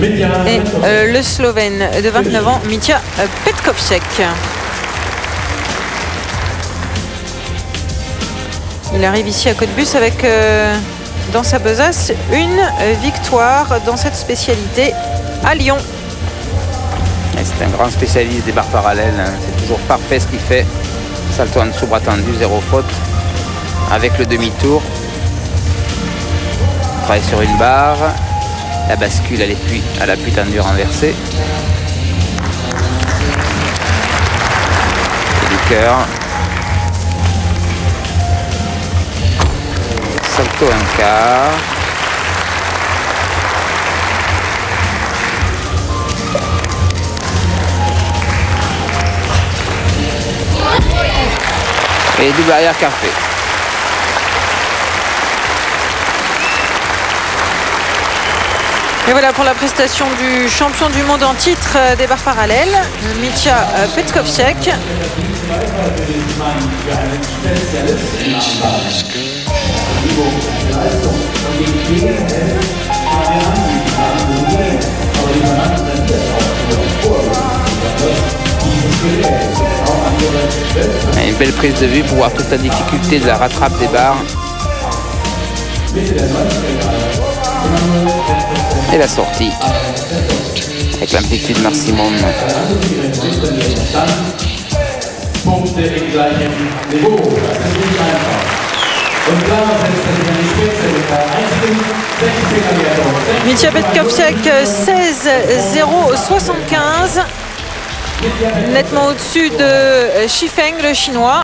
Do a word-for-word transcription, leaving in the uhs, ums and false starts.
et euh, le Slovène de vingt-neuf ans, Mitja Petkovček. Il arrive ici à Cottbus avec euh, dans sa besace une victoire dans cette spécialité à Lyon. C'est un grand spécialiste des barres parallèles, hein. C'est toujours parfait ce qu'il fait. Salto en dessous, bras tendu, zéro faute. Avec le demi-tour. Travaille sur une barre. La bascule à l'appui, à l'appui tendu renversé. Et du cœur. Salto un quart. Et double arrière carpé. Et voilà pour la prestation du champion du monde en titre des barres parallèles, Mitja Petkovček. Une belle prise de vue pour voir toute la difficulté de la rattrape des barres. Et la sortie avec l'amplitude maximum. Mitja Petkovček seize zéro soixante-quinze, nettement au-dessus de Shifeng, le chinois.